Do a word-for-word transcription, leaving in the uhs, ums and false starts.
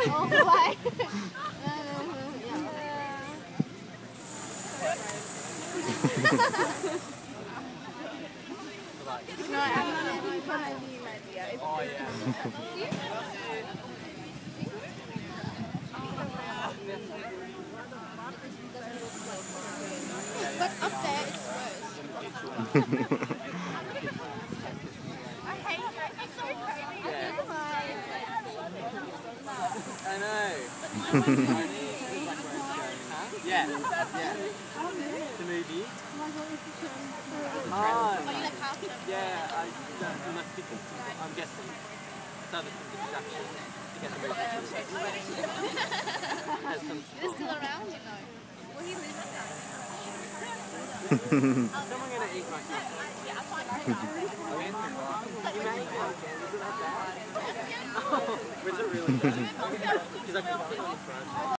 all the way. No, I'm not looking for a new idea. Oh, yeah. But up there it's worse. I hate it. It's so crazy. I know. Yeah, yeah. The movie. Oh, yeah, I don't know. I'm guessing. So there's some distraction to get the movie. It's still around, you know. Will he live with us? Someone gonna eat my stuff. Yeah, I'll find it. You made it. Was it really good? Because I could put it on the front.